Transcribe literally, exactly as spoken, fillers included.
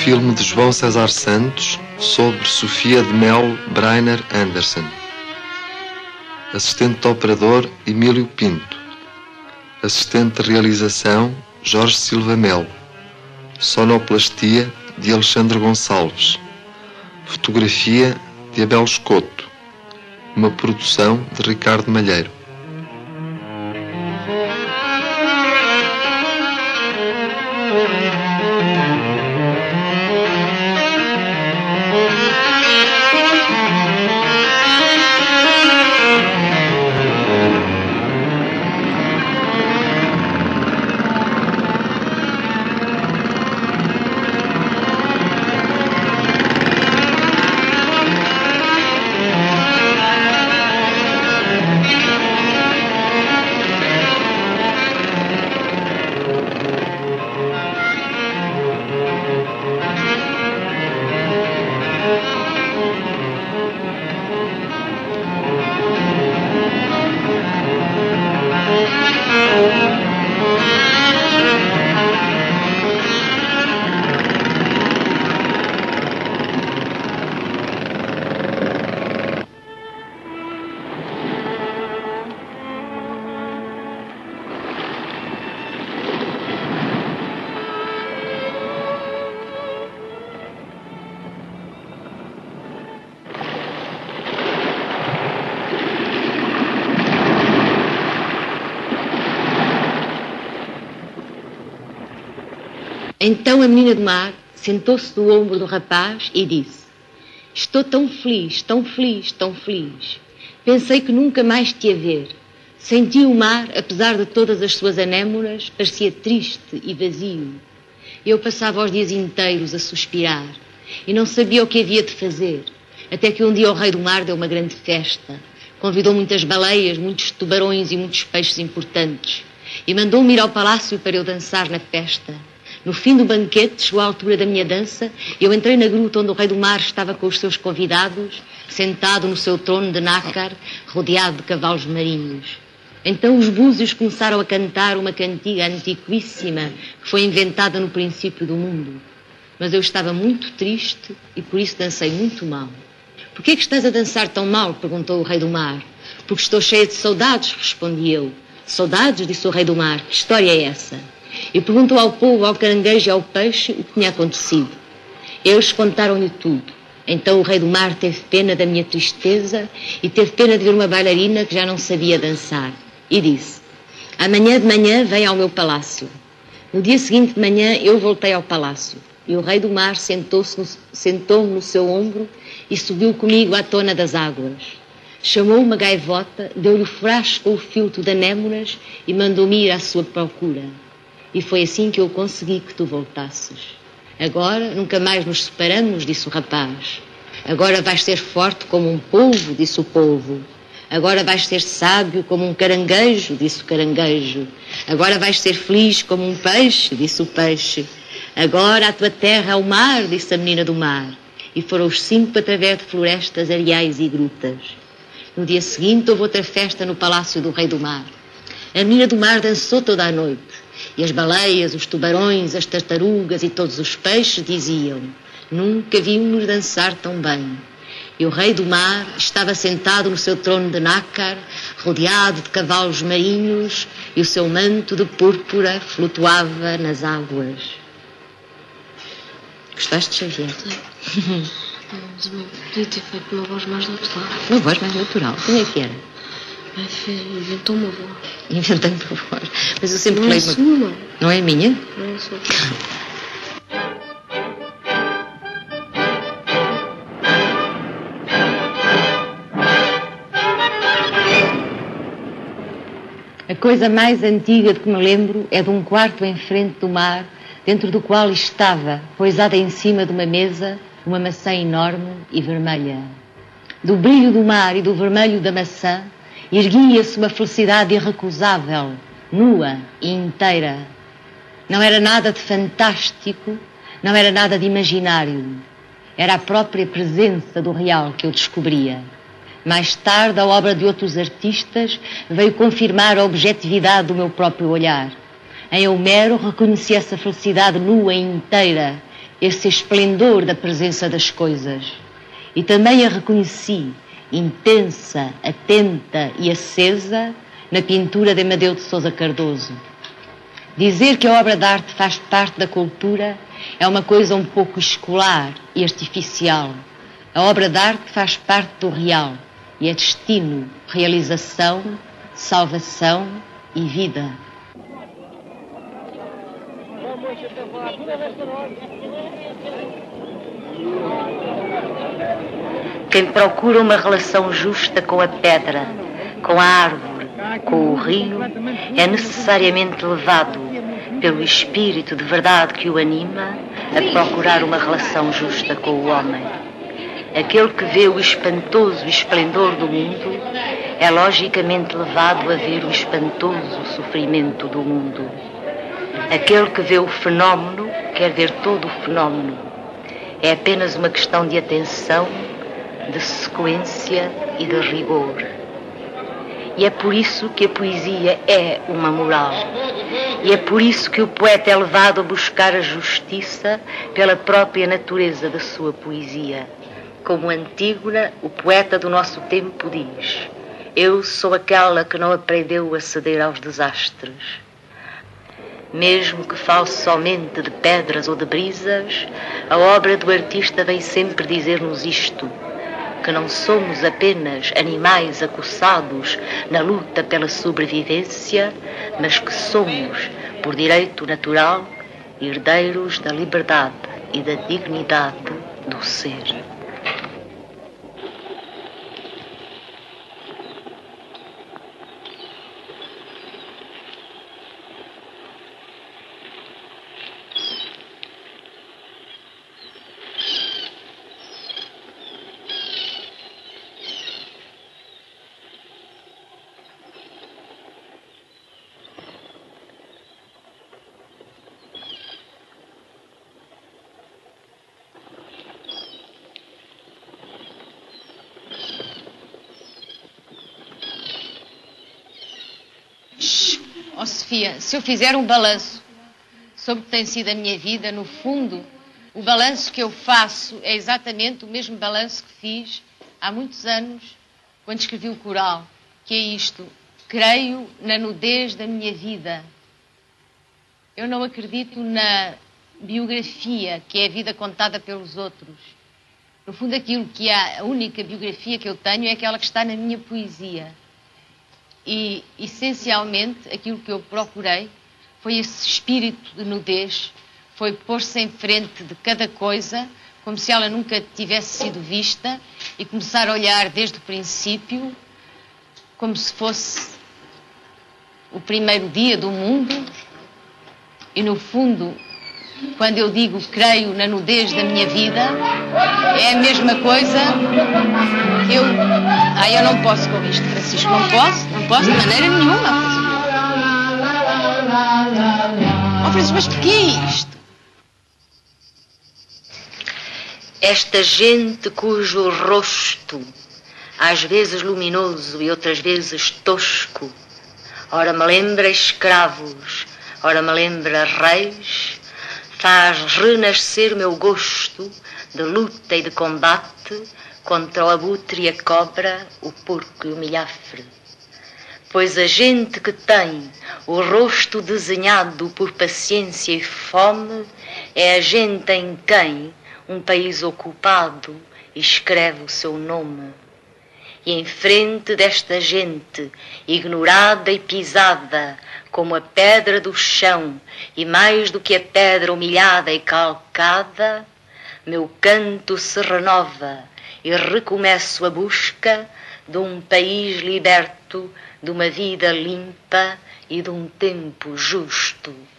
filme de João César Santos sobre Sofia de Melo Breiner Anderson. Assistente de operador, Emílio Pinto. Assistente de realização, Jorge Silva Melo. Sonoplastia, de Alexandre Gonçalves. Fotografia, de Abel Escoto. Uma produção de Ricardo Malheiro. Então a menina do mar sentou-se no ombro do rapaz e disse: estou tão feliz, tão feliz, tão feliz. Pensei que nunca mais te ia ver. Senti o mar, apesar de todas as suas anémonas, parecia triste e vazio. Eu passava os dias inteiros a suspirar e não sabia o que havia de fazer. Até que um dia o rei do mar deu uma grande festa. Convidou muitas baleias, muitos tubarões e muitos peixes importantes. E mandou-me ir ao palácio para eu dançar na festa. No fim do banquete, chegou a altura da minha dança, e eu entrei na gruta onde o rei do mar estava com os seus convidados, sentado no seu trono de nácar, rodeado de cavalos marinhos. Então os búzios começaram a cantar uma cantiga antiquíssima que foi inventada no princípio do mundo. Mas eu estava muito triste e por isso dancei muito mal. Por que é que estás a dançar tão mal? Perguntou o rei do mar. Porque estou cheia de saudades, respondi eu. Saudades? Disse o rei do mar. Que história é essa? E perguntou ao povo, ao caranguejo e ao peixe o que tinha acontecido. Eles contaram-lhe tudo. Então o rei do mar teve pena da minha tristeza e teve pena de ver uma bailarina que já não sabia dançar. E disse: amanhã de manhã vem ao meu palácio. No dia seguinte de manhã eu voltei ao palácio. E o rei do mar sentou-se no, sentou-me no seu ombro e subiu comigo à tona das águas. Chamou uma gaivota, deu-lhe o frasco com o filtro de anémonas e mandou-me ir à sua procura. E foi assim que eu consegui que tu voltasses. Agora nunca mais nos separamos, disse o rapaz. Agora vais ser forte como um polvo, disse o polvo. Agora vais ser sábio como um caranguejo, disse o caranguejo. Agora vais ser feliz como um peixe, disse o peixe. Agora a tua terra é o mar, disse a menina do mar. E foram os cinco através de florestas, areais e grutas. No dia seguinte houve outra festa no palácio do rei do mar. A menina do mar dançou toda a noite. E as baleias, os tubarões, as tartarugas e todos os peixes diziam: nunca vimos dançar tão bem. E o rei do mar estava sentado no seu trono de nácar, rodeado de cavalos marinhos, e o seu manto de púrpura flutuava nas águas. Gostaste, Xavier? Mas eu podia ter feito uma voz mais natural. Uma voz mais natural? Como é que era? Inventou uma voz. Inventei uma voz. Mas eu sempre não falei... É sua, uma... Não é minha? Não é sua. A coisa mais antiga de que me lembro é de um quarto em frente do mar, dentro do qual estava, poisada em cima de uma mesa, uma maçã enorme e vermelha. Do brilho do mar e do vermelho da maçã, erguia-se uma felicidade irrecusável, nua e inteira. Não era nada de fantástico, não era nada de imaginário. Era a própria presença do real que eu descobria. Mais tarde, a obra de outros artistas veio confirmar a objetividade do meu próprio olhar. Em Homero reconheci essa felicidade nua e inteira, esse esplendor da presença das coisas. E também a reconheci, intensa, atenta e acesa, na pintura de Amadeu de Sousa Cardoso. Dizer que a obra de arte faz parte da cultura é uma coisa um pouco escolar e artificial. A obra de arte faz parte do real e é destino, realização, salvação e vida. Quem procura uma relação justa com a pedra, com a árvore, com o rio, é necessariamente levado pelo espírito de verdade que o anima a procurar uma relação justa com o homem. Aquele que vê o espantoso esplendor do mundo é logicamente levado a ver o espantoso sofrimento do mundo. Aquele que vê o fenómeno quer ver todo o fenómeno. É apenas uma questão de atenção, de sequência e de rigor. E é por isso que a poesia é uma moral. E é por isso que o poeta é levado a buscar a justiça pela própria natureza da sua poesia. Como Antígona, o poeta do nosso tempo diz: eu sou aquela que não aprendeu a ceder aos desastres. Mesmo que fale somente de pedras ou de brisas, a obra do artista vem sempre dizer-nos isto: que não somos apenas animais acossados na luta pela sobrevivência, mas que somos, por direito natural, herdeiros da liberdade e da dignidade do ser. Oh, Sofia, se eu fizer um balanço sobre o que tem sido a minha vida, no fundo, o balanço que eu faço é exatamente o mesmo balanço que fiz há muitos anos, quando escrevi o coral, que é isto: creio na nudez da minha vida. Eu não acredito na biografia, que é a vida contada pelos outros. No fundo, aquilo que é a única biografia que eu tenho é aquela que está na minha poesia. E, essencialmente, aquilo que eu procurei foi esse espírito de nudez, foi pôr-se em frente de cada coisa, como se ela nunca tivesse sido vista, e começar a olhar desde o princípio, como se fosse o primeiro dia do mundo. E, no fundo, quando eu digo creio na nudez da minha vida, é a mesma coisa que eu... Ah, eu não posso com isto, Francisco, não posso, não posso de maneira nenhuma. Oh, Francisco, mas porquê isto? Esta gente cujo rosto, às vezes luminoso e outras vezes tosco, ora me lembra escravos, ora me lembra reis, faz renascer meu gosto de luta e de combate contra o abutre e a cobra, o porco e o milhafre. Pois a gente que tem o rosto desenhado por paciência e fome é a gente em quem um país ocupado escreve o seu nome. E em frente desta gente, ignorada e pisada, como a pedra do chão, e mais do que a pedra humilhada e calcada, meu canto se renova e recomeço a busca de um país liberto, de uma vida limpa e de um tempo justo.